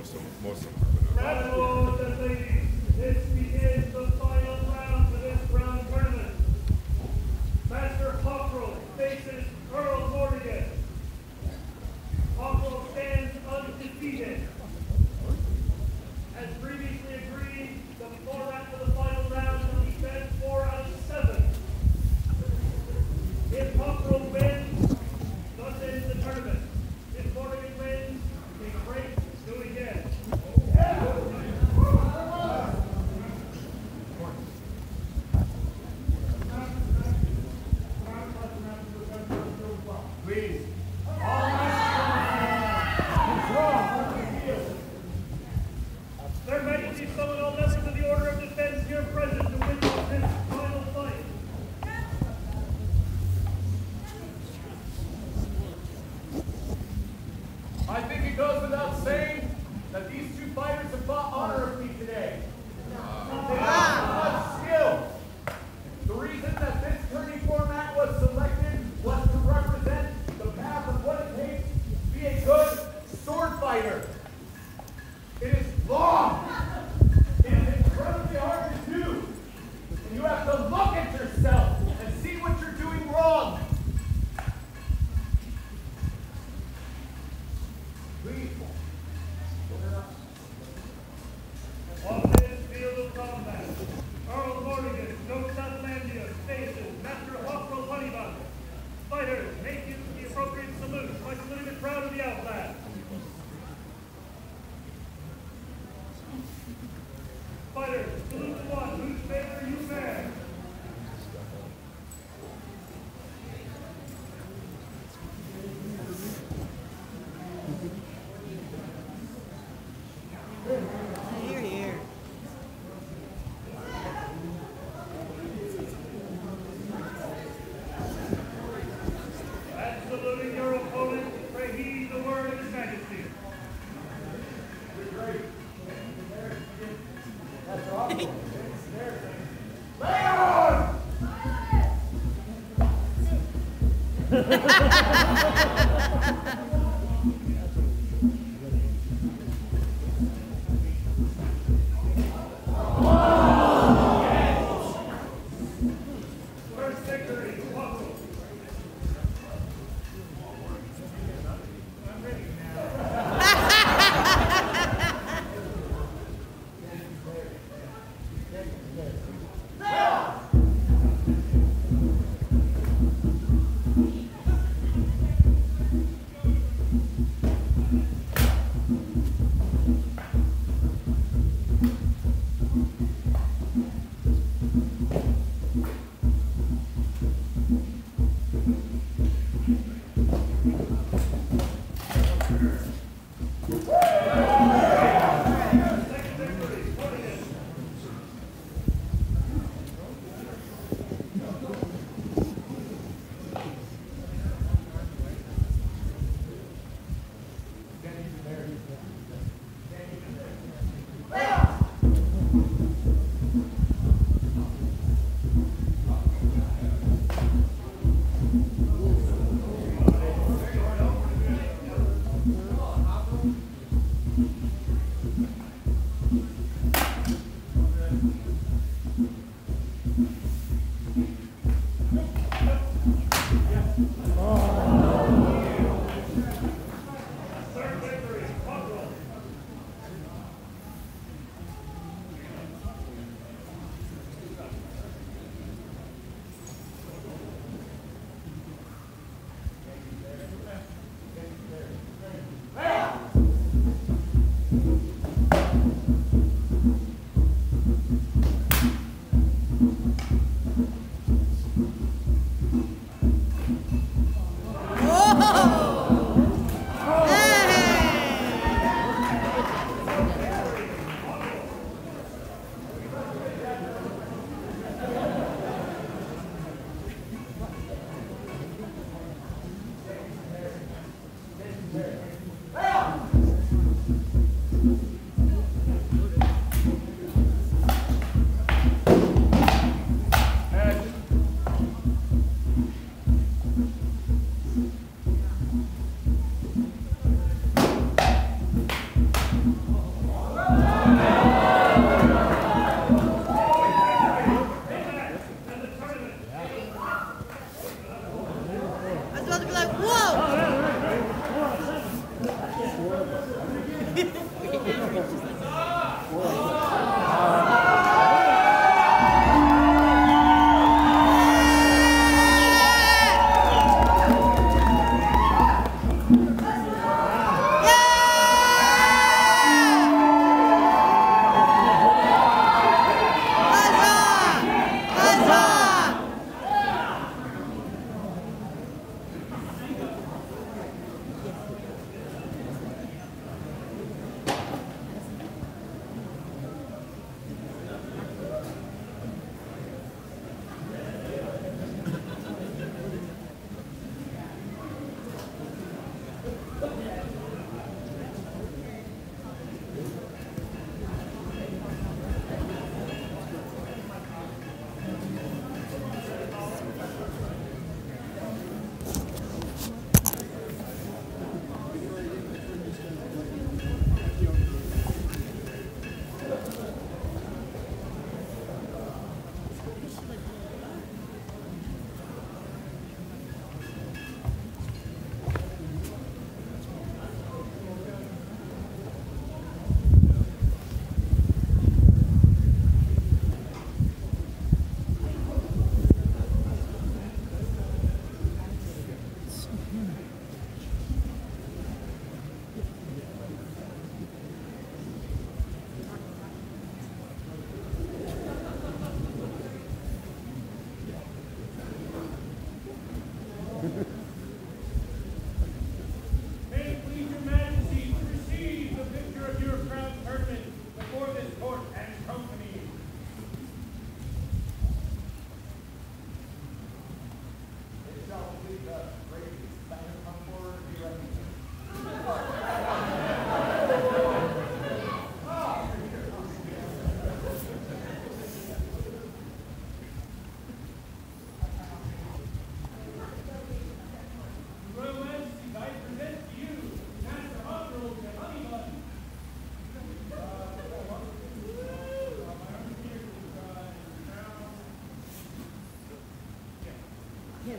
Most of them are. Bravo, the ladies. This begins the final round for this round tournament. Master Cockrell faces Earl Morgan. Cockrell stands undefeated. As previously agreed, the format for the final round will be best 4 out of 7. If Cockrell wins, thus ends the tournament. If Morgan wins, they break, do it again. Please. Their Majesty summon all members of the Order of Defense here present to witness this final fight. I think it goes without saying that these two fighters have fought honorably today. They have much skill. The reason that this tourney format was selected was to represent the path of what it takes to be a good sword fighter. It is long. It is incredibly hard to do. And you have to look at yourself and see what you're doing wrong. Please. On this field of combat, Earl Morgan, Joe Southlandia, faces Master Hawkrell Honeybun. Fighters, make use of the appropriate salute by saluting the crowd of the Outland. Fighters, salute the one whose favor you bear. And saluting your opponent, pray heed the word of His Majesty. First victory, Cockrell. I'm ready now. Second victory, Morgan.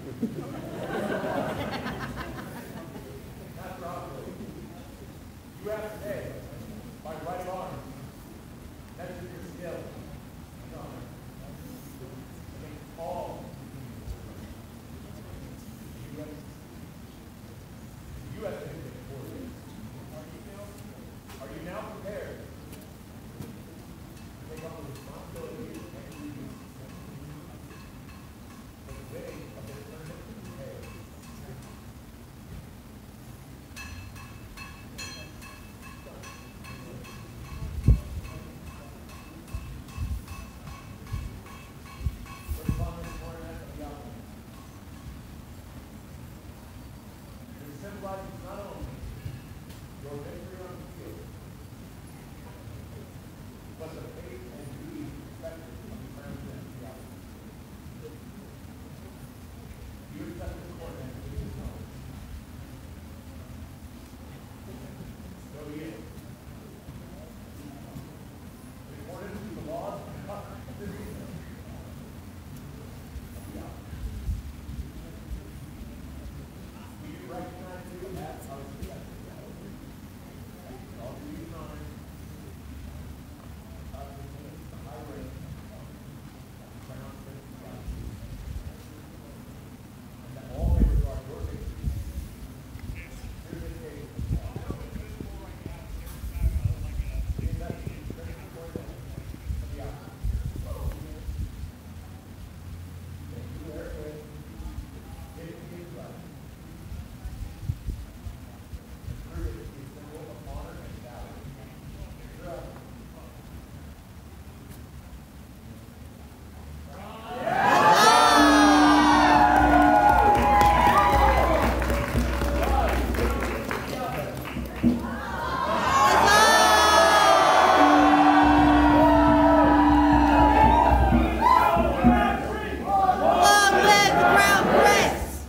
Master Osprey, you have today, by right arm, measured your skill and honor against all you have been victorious. Are you now prepared to take on the responsibility and duty for the winning of the tournament today? Put upon this coronet of the outline. It symbolizes not only your victory on the field, but the faith and duty expected of the president of the outline. You accept this coronet with his knowledge. So be it. In accordance with the laws and customs of this kingdom, of the outline. We do recognize you as our successor. All due honor, the high rank, crown prince of God, and that all may regard your victory through this day of the investigation before them of the outcome. That you therewith give me his life. Prove it to be a symbol of honor and valor. Forever. Long live the Crown Prince!